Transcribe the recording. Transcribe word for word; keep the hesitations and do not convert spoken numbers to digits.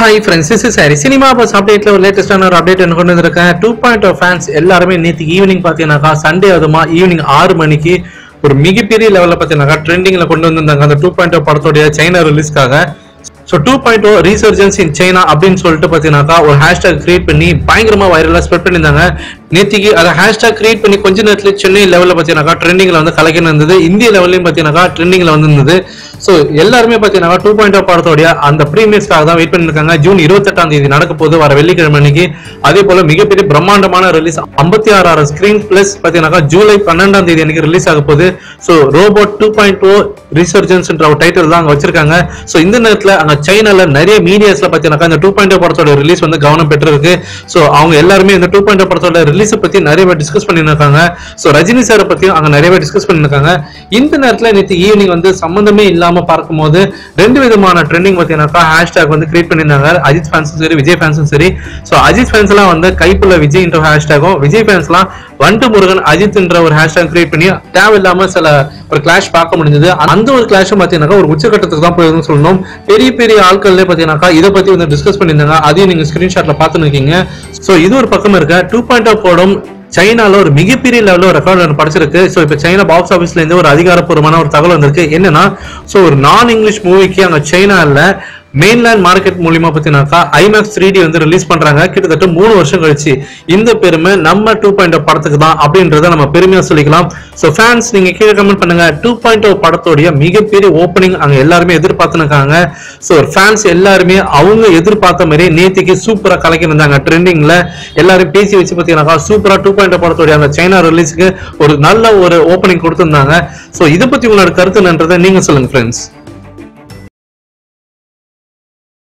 Hi friends, this is Harry. Cinema Bus update la latest ana update என்ன கொண்டு வந்திருக்கேன். two point oh fans எல்லாரும் நேத்து evening பாத்தீங்கன்னாக்கா சண்டே அதுமா ஈவினிங் ஆறு மணிக்கு ஒரு மிகப்பெரிய லெவல்ல பாத்தீங்கன்னாக்கா ட்ரெண்டிங்ல கொண்டு வந்திருந்தாங்க அந்த two point oh படத்தோட சைனா ரிலீஸ்க்காக. So two point oh resurgence in China அப்படின்னு சொல்லிட்டு பாத்தீங்கன்னாக்கா ஒரு ஹேஷ்டேக் கிரியேட் பண்ணி பயங்கரமா வைரலா ஸ்ப்ரெட் பண்ணியிருந்தாங்க. நேத்திக்கு அதை ஹேஷ்டேக் கிரியேட் பண்ணி கொஞ்ச நேரத்துல சென்னை லெவல்ல பாத்தீங்கன்னாக்கா ட்ரெண்டிங்ல வந்து கலக்கின்னு இருந்தது. இந்திய லெவல்லையும் பாத்தீங்கன்னாக்கா ட்ரெண்டிங்ல வந்து இருந்தது. ஸோ எல்லாருமே பாத்தீங்கன்னா டூ பாயிண்ட் ஓ படத்தோடைய அந்த ப்ரீமியர்ஸ்க்காக தான் வெயிட் பண்ணிருக்காங்க. ஜூன் இருபத்தி எட்டாம் தேதி நடக்க போது வர வெள்ளிக்கிழமை அன்னைக்கு. அதே போல மிகப்பெரிய பிரம்மாண்டமான ரிலீஸ் ஐம்பத்தி ஆறாயிரம் ஸ்கிரீன் பிளஸ் பாத்தீங்கன்னா ஜூலை பன்னெண்டாம் தேதி அன்னைக்கு ரிலீஸ் ஆக போகுது. So robot two point O resurgence ஒரு டைட்டில் தான் அங்க வச்சிருக்காங்க. ஸோ இந்த நேரத்தில் அங்க சைனால நிறைய மீடியாஸ்ல பாத்தீங்கன்னா இந்த டூ பாயிண்ட் ஓ படத்தோட ரிலீஸ் வந்து கவனம் பெற்றிருக்கு. ஸோ அவங்க எல்லாருமே இந்த டூ பாயிண்ட் ஓ படத்தோட ரிலீஸ் பத்தி நிறைய பேர் டிஸ்கஸ் பண்ணிருக்காங்க. ஸோ ரஜினி சாரை பத்தியும் அங்க நிறைய பேர் டிஸ்கஸ் பண்ணிருக்காங்க. இந்த நேரத்தில் நேற்று ஈவினிங் வந்து சம்பந்தமே இல்லாம பார்க்கும்போது ரெண்டு விதமான ட்ரெண்டிங் பார்த்தீங்கன்னாக்கா ஹேஷ்டேக் வந்து கிரியேட் பண்ணியிருந்தாங்க. அஜித் ஃபேன்ஸும் சரி விஜய் ஃபேன்ஸும் சரி. ஸோ அஜித் ஃபேன்ஸ் எல்லாம் வந்து கைப்புள்ள விஜய் என்ற ஹேஷ்டேகும், விஜய் ஃபேன்ஸ் எல்லாம் வண்டு முருகன் அஜித் என்ற ஒரு ஹேஷ்டேக் கிரியேட் பண்ணி தேவையில்லாம சில ஒரு கிளாஷ் பார்க்க முடிஞ்சது. அந்த ஒரு கிளாஷும் பார்த்தீங்கன்னாக்கா ஒரு உச்சகட்டத்துக்கு தான் போயிருக்குன்னு சொல்லணும். பெரிய பெரிய ஆட்கள்ல பார்த்தீங்கன்னாக்கா இதை பத்தி வந்து டிஸ்கஸ் பண்ணியிருந்தாங்க. அதையும் நீங்க ஸ்கிரீன்ஷாட்ல பார்த்துன்னு இருக்கீங்க. ஸோ இது ஒரு பக்கம் இருக்க டூ பாயிண்ட் ஓ போடும் சைனால ஒரு மிகப்பெரிய லெவலில் ஒரு ரெக்கார்ட் படிச்சிருக்கு. ஸோ இப்போ சைனா பாக்ஸ் ஆஃபீஸ்ல இருந்து ஒரு அதிகாரப்பூர்வமான ஒரு தகவல் வந்திருக்கு. என்னன்னா ஸோ ஒரு நான் இங்கிலீஷ் மூவிக்கு அங்கே சைனால மெயின்லேண்ட் மார்க்கெட் மூலியமா பார்த்தீங்கன்னாக்கா ஐமேக்ஸ் த்ரீ டி வந்து ரிலீஸ் பண்றாங்க. கிட்டத்தட்ட மூணு வருஷம் கழிச்சு இந்த பெருமை நம்ம டூ பாயிண்ட் ஓ படத்துக்கு தான் அப்படின்றத நம்ம பெருமையா சொல்லிக்கலாம். ஸோ ஃபேன்ஸ் நீங்க கீழே கமெண்ட் பண்ணுங்க. டூ பாயிண்ட் ஓ படத்தோடைய மிகப்பெரிய ஓப்பனிங் அங்க எல்லாருமே எதிர்பார்த்துருக்காங்க. ஸோ ஃபேன்ஸ் எல்லாருமே அவங்க எதிர்பார்த்த மாதிரி நேத்திக்கு சூப்பரா கலக்கி இருந்தாங்க. ட்ரெண்டிங்ல எல்லாரும் பேசி வச்சு பார்த்தீங்கன்னாக்கா சூப்பரா டூ பாயிண்ட் ஓ படத்தோடைய அந்த சைனா ரிலீஸ்க்கு ஒரு நல்ல ஒரு ஓப்பனிங் கொடுத்திருந்தாங்க. ஸோ இதை பத்தி உங்களோட கருத்து என்னன்றதை நீங்க சொல்லுங்க ஃப்ரெண்ட்ஸ்.